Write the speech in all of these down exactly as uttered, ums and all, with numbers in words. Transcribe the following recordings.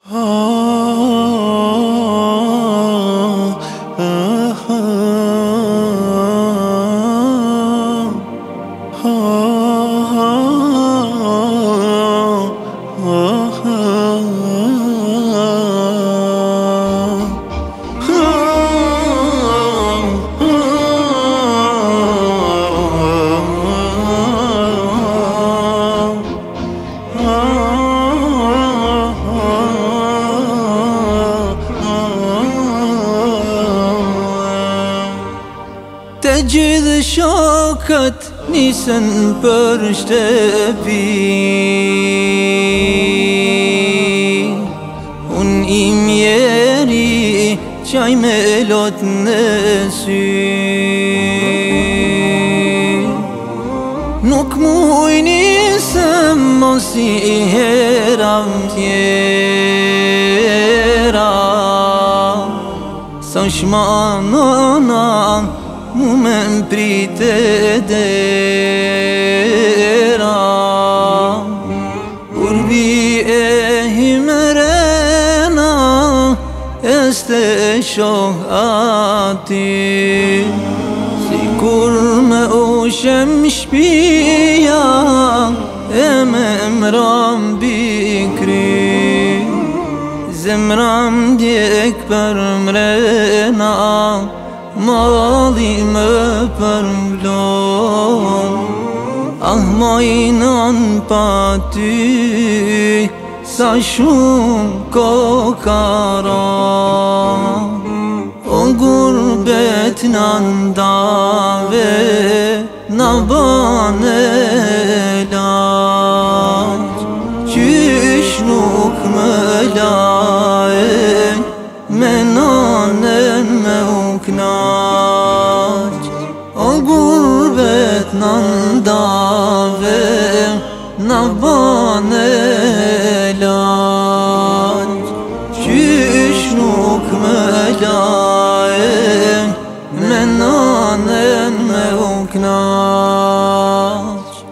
Të gjithë shokët nisën për shtëpi, unë i mjeri qaj me lot në sy. Nuk muj nisëm mos i heram tjera, sa shmanona mu me mprite dera. Urbi e himrena este shoh ati, si kur me ushem shpia e me mram bikri. Zemram djek për mrena, mali më përmblon. Ah mojnon pa ty, sa shumë kokaron. O gurbet në ndave, në bane laq, qysh nuk më lajen me nanen me u knaq. O gurbet në ndave, në bane laq, qysh nuk më lajen me nanen me u knaq.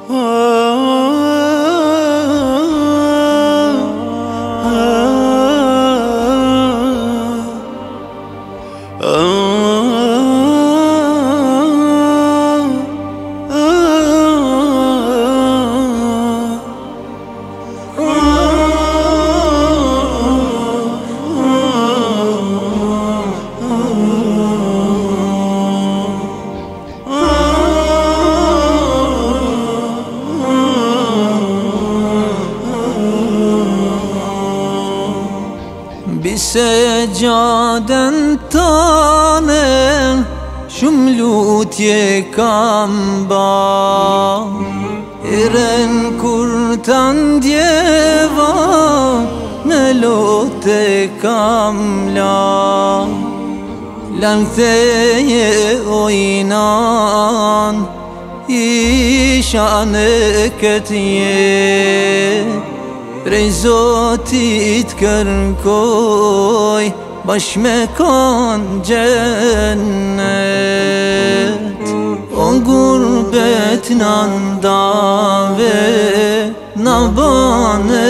Bise gjadën tane, shumë lutje kam ba. Iren kur të ndjeva, në lote kam la. Lamtheje ojnan, isha në këtë jetë. Prej Zotit kërkoj, bash me kon gjennet. O gurbet në ndave, në bane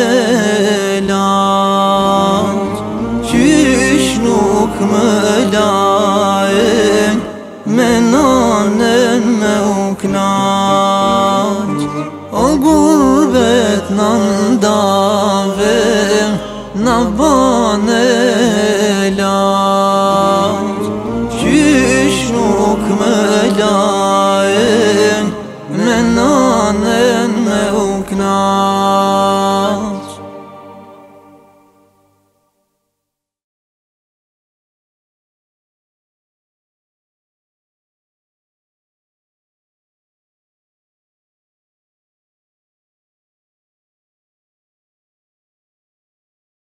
laq, qysh nuk më lajen me nanen me u knaq. O gurbet në ndave, në bane laq.